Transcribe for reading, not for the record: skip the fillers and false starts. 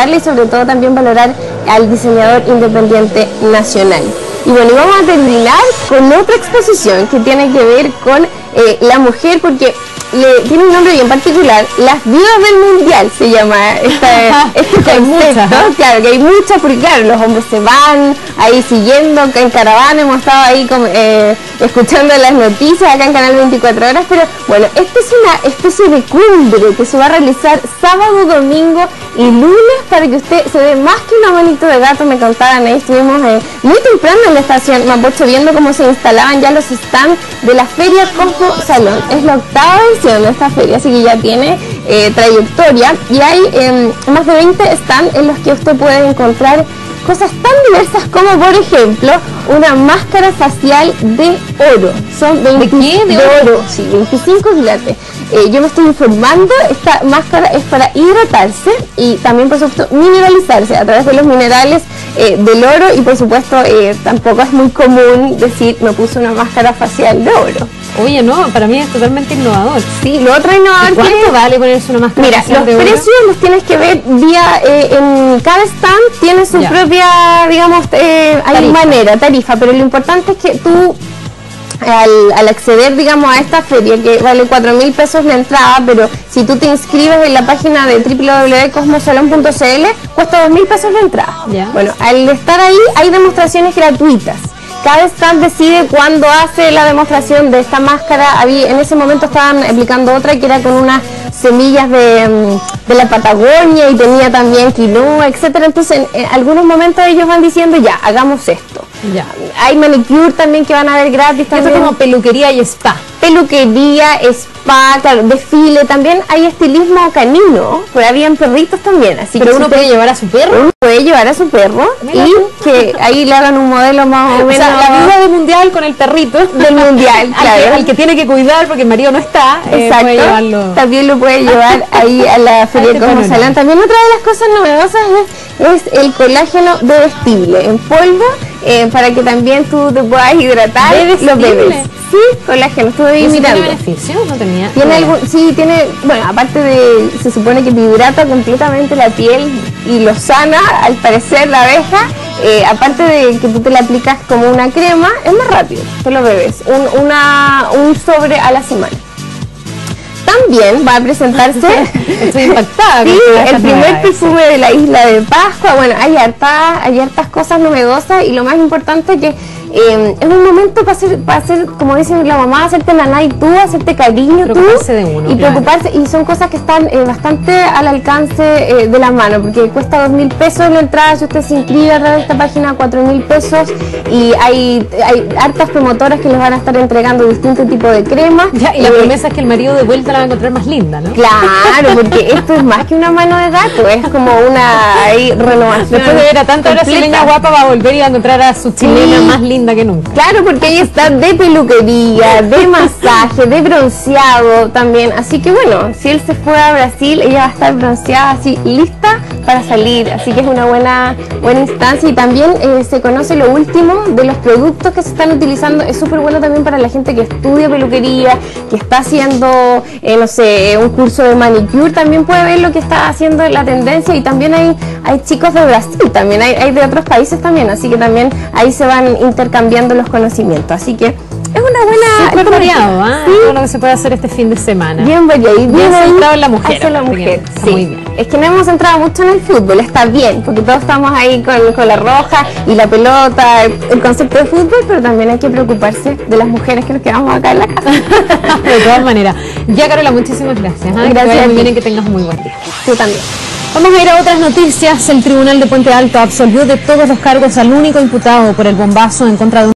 valorarla y sobre todo también valorar al diseñador independiente nacional. Y bueno, y vamos a terminar con otra exposición que tiene que ver con la mujer, porque tiene un nombre bien particular, Las Viudas del Mundial se llama este concepto. Claro, que hay muchas, porque claro, los hombres se van ahí siguiendo en caravana, hemos estado ahí escuchando las noticias acá en Canal 24 Horas, pero bueno, esta es una especie de cumbre que se va a realizar sábado, domingo y lunes para que usted se dé más que una manito de gato. Me contaban, ahí estuvimos muy temprano en la estación Mapocho viendo cómo se instalaban ya los stands de la Feria Cosmo Salón. Es la 8ª edición de esta feria, así que ya tiene trayectoria, y hay más de 20 stands en los que usted puede encontrar cosas tan diversas como, por ejemplo, una máscara facial de oro. Son 20 ¿De oro? Sí, 25 quilates. Yo me estoy informando, esta máscara es para hidratarse y también, por supuesto, mineralizarse a través de los minerales del oro, y por supuesto tampoco es muy común decir me puse una máscara facial de oro. Oye, no, para mí es totalmente innovador. Sí, lo otro innovador. ¿Cuánto vale ponerse una máscara facial de oro? Mira, los precios los tienes que ver vía, en cada stand tiene su propia, digamos, tarifa, pero lo importante es que tú, al acceder, digamos, a esta feria, que vale 4.000 pesos la entrada, pero si tú te inscribes en la página de www.cosmosalon.cl, cuesta 2.000 pesos la entrada. Bueno, al estar ahí hay demostraciones gratuitas. Cada stand decide cuándo hace la demostración de esta máscara. En ese momento estaban aplicando otra que era con unas semillas de la Patagonia, y tenía también quinoa, etcétera. Entonces en algunos momentos ellos van diciendo ya, hagamos esto. Hay manicure también que van a ver gratis también. Esto es como peluquería y spa. Peluquería, spa, claro, desfile, también hay estilismo canino, pero habían perritos también, así pero que uno puede llevar a su perro. Uno puede llevar a su perro y que ahí le hagan un modelo más o menos. O sea, la viuda del mundial con el perrito del mundial, claro. al que tiene que cuidar porque el marido no está. Exacto. Puede llevarlo. También lo puede llevar ahí a la Feria Cosmo Salón. También otra de las cosas novedosas es el colágeno bebestible en polvo, para que también tú te puedas hidratar los bebés. Sí, colágeno, estuve ahí mirando. ¿Tiene beneficios? No tenía. Sí, tiene, bueno, aparte de, se supone que te hidrata completamente la piel y lo sana, al parecer, la abeja. Aparte de que tú te la aplicas como una crema, es más rápido que los bebés, un sobre a la semana. También va a presentarse estoy impactada. Sí, el primer perfume de la isla de Pascua. Bueno, hay hartas cosas novedosas, y lo más importante es que es un momento para hacer, como dice la mamá, hacerte nanay tú, hacerte cariño preocuparse de uno, y preocuparse, y son cosas que están bastante al alcance de la mano, porque cuesta 2.000 pesos la entrada. Si usted se inscribe a través de esta página, 4.000 pesos, y hay hartas promotoras que les van a estar entregando distintos tipos de cremas. Y la promesa es que el marido de vuelta la va a encontrar más linda, ¿no? Claro, porque esto es más que una mano de gato, es como una renovación. Después de ver a tanta brasileña guapa, va a volver y va a encontrar a su chilena más linda que nunca. Claro, porque ella está de peluquería, de masaje, de bronceado también. Así que bueno, si él se fue a Brasil, ella va a estar bronceada, así lista para salir. Así que es una buena instancia, y también se conoce lo último de los productos que se están utilizando. Es súper bueno también para la gente que estudia peluquería, que está haciendo, no sé, un curso de manicure. También puede ver lo que está haciendo la tendencia, y también hay chicos de Brasil, también hay de otros países también, así que también ahí se van intercambiando los conocimientos, así que es una buena... Súper variado, ¿sí? Todo lo que se puede hacer este fin de semana. Bien variado, y bien centrado en la mujer. Hacia la mujer, sí. Muy bien. Es que no hemos entrado mucho en el fútbol, está bien, porque todos estamos ahí con la roja y la pelota, el concepto de fútbol, pero también hay que preocuparse de las mujeres que nos quedamos acá en la casa. De todas maneras. Ya, Carola, muchísimas gracias. Gracias. Que vaya muy bien y que tengas un muy buen día. Tú también. Vamos a ir a otras noticias. El Tribunal de Puente Alto absolvió de todos los cargos al único imputado por el bombazo en contra de